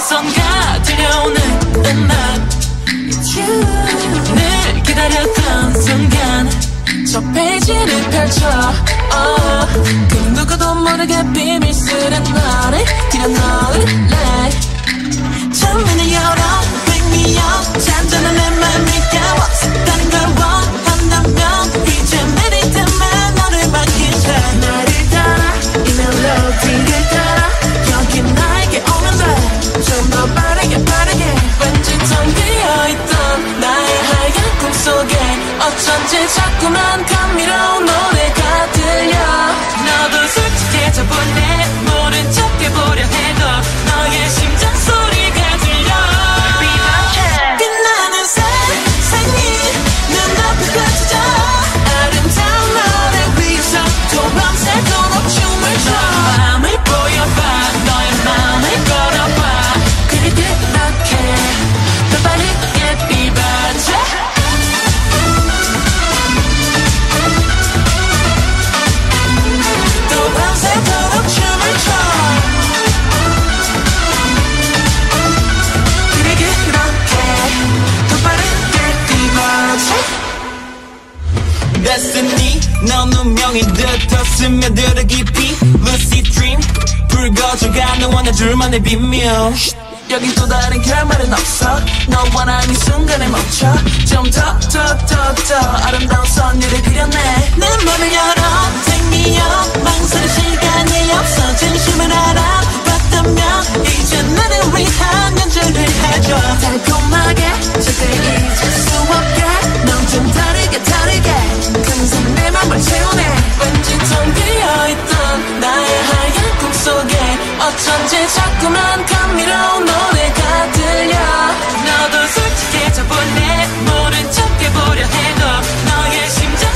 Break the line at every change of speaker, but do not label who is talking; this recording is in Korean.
어디선가 들려오는 음악 늘 기다렸던 순간 저 페이지를 펼쳐 그 누구도 모르게 비밀스런 너를 그냥 너를 처음에는 열어 wake me up 잔잔한 내 맘이 깨워 색다른 걸 원한다면 이제 내릴 때만 너를 맡기자 나를 따라 이 멜로디를 따라 여기 나에게 오면 돼 좀 더 빠르게 왠지 텅 비어있던 나의 하얀 꿈속에 어쩐지 자꾸만 감미로운 노래가 들려 너도 솔직해져 볼래 모른 척 해보려 해도 너의 심장 소리가 들려 빛나는 세상이 눈앞에 펼쳐져 아름다운 너를 위해서 또 밤새도록 춤을 춰 마음을 보여봐 너의 마음을 걸어봐 그렇게 더 빠르게 비바쳐 또 밤새도록 춤을 춰 그렇게 더 빠르게 비바쳐 Destiny 넌 운명이 듯 스며들어 깊이 Lucid dream 불 꺼져가는 원해 둘만의 비밀 여긴 또 다른 결말은 없어 너와 난 이 순간에 멈춰 좀 더 아름다운 선율을 그려내 내 맘을 열어 Take me up 망설일 시간이 없어 진심을 알아봤다면 이제 나를 위한 연주를 해줘 달콤하게 절대 잊을 수 없게 넌 좀 다르게 항상 내 맘을 채우네 왠지 텅 비어있던 나의 하얀 꿈속에 어쩐지 자꾸만 감미로운 노래가 들려 너도 솔직해져 볼래 모른 척 해보려 해도 너의 심장